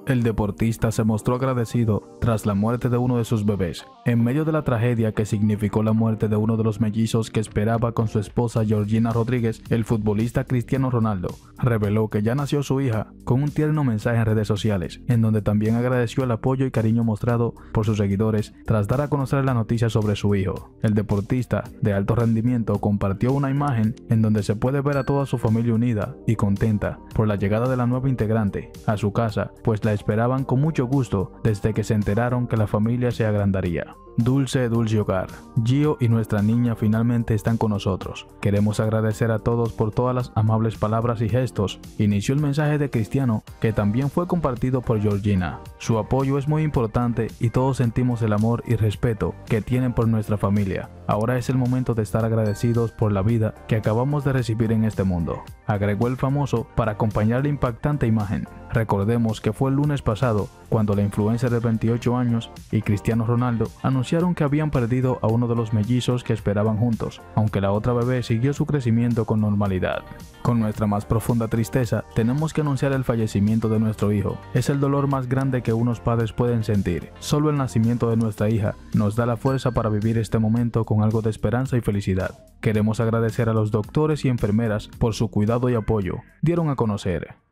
El deportista se mostró agradecido tras la muerte de uno de sus bebés. En medio de la tragedia que significó la muerte de uno de los mellizos que esperaba con su esposa Georgina Rodríguez, el futbolista Cristiano Ronaldo reveló que ya nació su hija con un tierno mensaje en redes sociales, en donde también agradeció el apoyo y cariño mostrado por sus seguidores tras dar a conocer la noticia sobre su hijo. El deportista de alto rendimiento compartió una imagen en donde se puede ver a toda su familia unida y contenta por la llegada de la nueva integrante a su casa, pues la esperaban con mucho gusto desde que se enteraron que la familia se agrandaría. Dulce hogar. Gio y nuestra niña finalmente están con nosotros. Queremos agradecer a todos por todas las amables palabras y gestos. Inició el mensaje de Cristiano, que también fue compartido por Georgina. Su apoyo es muy importante y todos sentimos el amor y respeto que tienen por nuestra familia. Ahora es el momento de estar agradecidos por la vida que acabamos de recibir en este mundo, agregó el famoso para acompañar la impactante imagen. Recordemos que fue el lunes pasado cuando la influencer de 28 años y Cristiano Ronaldo anunciaron que habían perdido a uno de los mellizos que esperaban juntos, aunque la otra bebé siguió su crecimiento con normalidad. Con nuestra más profunda tristeza, tenemos que anunciar el fallecimiento de nuestro hijo. Es el dolor más grande que unos padres pueden sentir. Solo el nacimiento de nuestra hija nos da la fuerza para vivir este momento con algo de esperanza y felicidad. Queremos agradecer a los doctores y enfermeras por su cuidado y apoyo, dieron a conocer.